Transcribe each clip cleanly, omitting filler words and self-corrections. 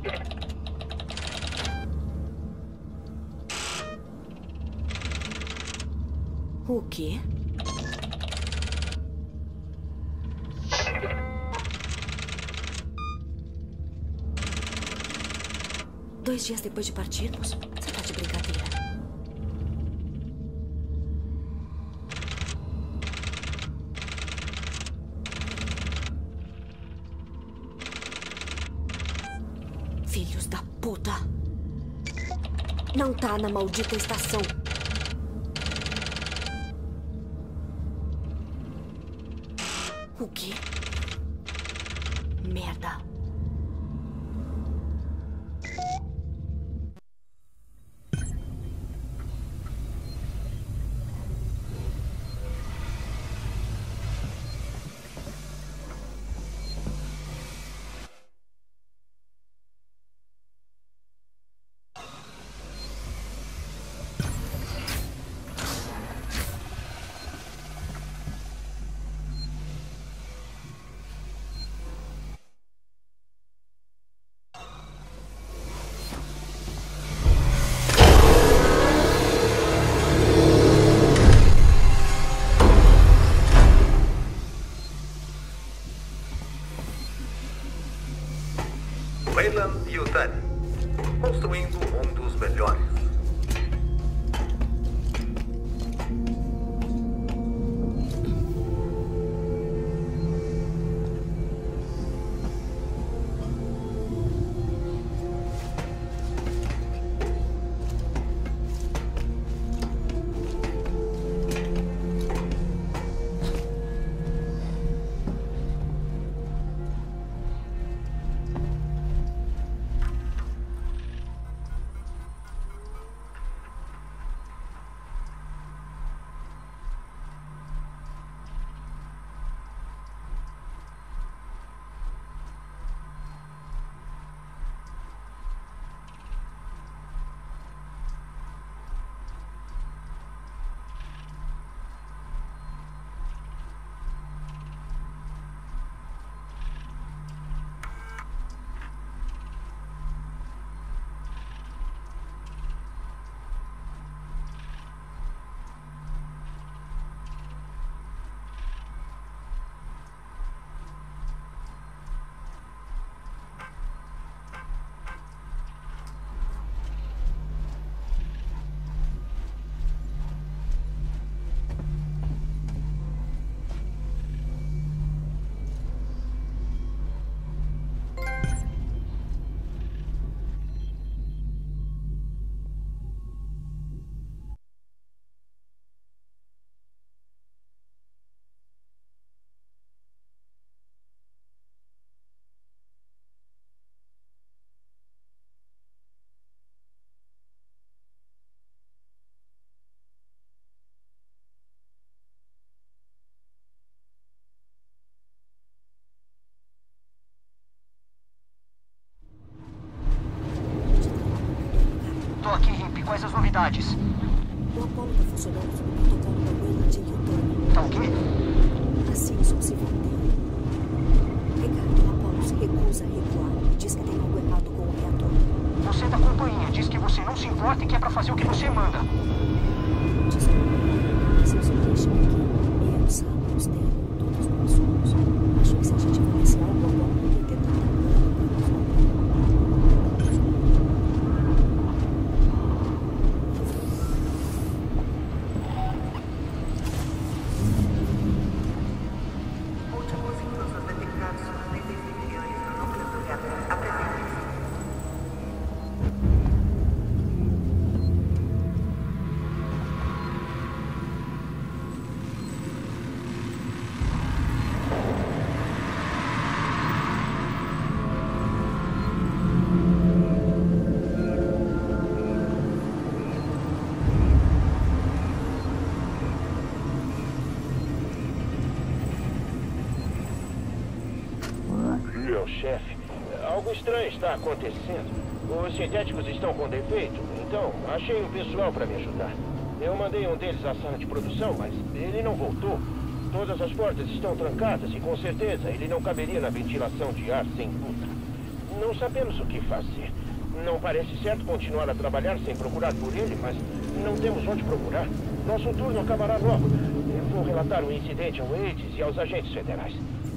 O quê? Dois dias depois de partirmos? Você tá de brincadeira. Filhos da puta! Não tá na maldita estação. O quê? Merda. Weyland Yutani, construindo um dos melhores. Tô aqui, Imp. Quais as novidades? O Apollo tá funcionando sob o protocolo da Weyland Yutani. Tá o quê? Assim, só se dele. Ricardo, o Apollo se recusa a recuar e diz que tem algo errado com o reator. Você da companhia diz que você não se importa e que é pra fazer o que você manda. Desculpa, mas eu só deixo aqui. Eu, Sam, os dele, todos nós somos. Acho que se a gente fizesse algo bom, não ia ter nada bom para nos Últimos intrusos detectados nos níveis inferiores do núcleo do reator. Apresentem-se. Meu chefe, algo estranho está acontecendo. Os sintéticos estão com defeito, então achei um pessoal para me ajudar. Eu mandei um deles à sala de produção, mas ele não voltou. Todas as portas estão trancadas e com certeza ele não caberia na ventilação de ar sem luta. Não sabemos o que fazer. Não parece certo continuar a trabalhar sem procurar por ele, mas não temos onde procurar. Nosso turno acabará logo. Eu vou relatar o incidente ao Wades e aos agentes federais.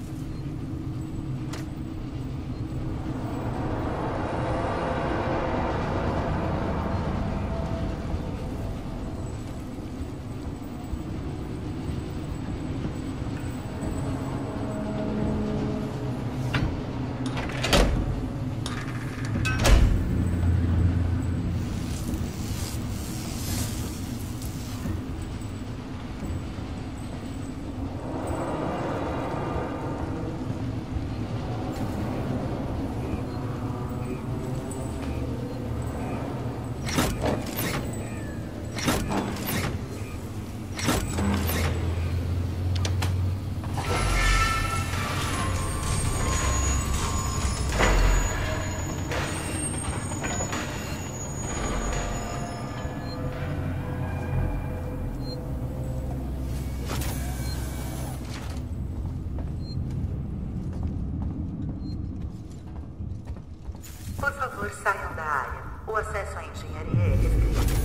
Por favor, saiam da área. O acesso à engenharia é restrito.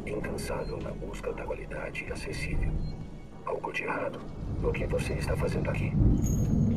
incansável na busca da qualidade acessível. Algo de errado no que você está fazendo aqui.